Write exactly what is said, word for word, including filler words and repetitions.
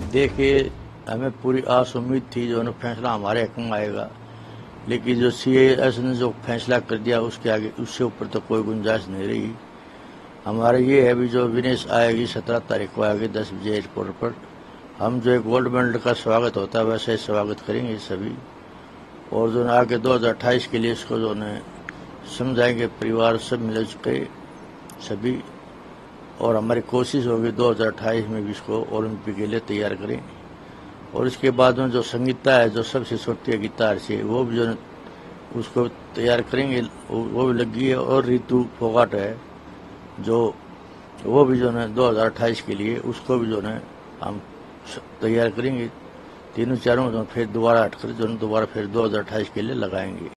देखिए, हमें पूरी आस उम्मीद थी जो है फैसला हमारे हक में आएगा, लेकिन जो सी एस ने जो फैसला कर दिया उसके आगे उससे ऊपर तो कोई गुंजाइश नहीं रही। हमारा ये है भी जो विनेश आएगी सत्रह तारीख को आएगी दस बजे एयरपोर्ट पर, हम जो गोल्ड मेडल का स्वागत होता है वैसे ही स्वागत करेंगे सभी, और जो आगे दो हज़ार अट्ठाईस के लिए इसको जो है समझाएंगे, परिवार सब मिल के सभी, और हमारी कोशिश होगी दो हज़ार अट्ठाईस में भी इसको ओलंपिक के लिए तैयार करें। और इसके बाद में जो संगीता है जो सबसे छोटी है गिटार से, वो भी जो है उसको तैयार करेंगे, वो भी लगी है। और रितु फोगाट है जो वो भी जो है दो हज़ार अट्ठाईस के लिए उसको भी जो है हम तैयार करेंगे। तीनों चारों जो फिर दोबारा हटकर जो दोबारा फिर दो हज़ार अट्ठाईस के लिए लगाएंगे।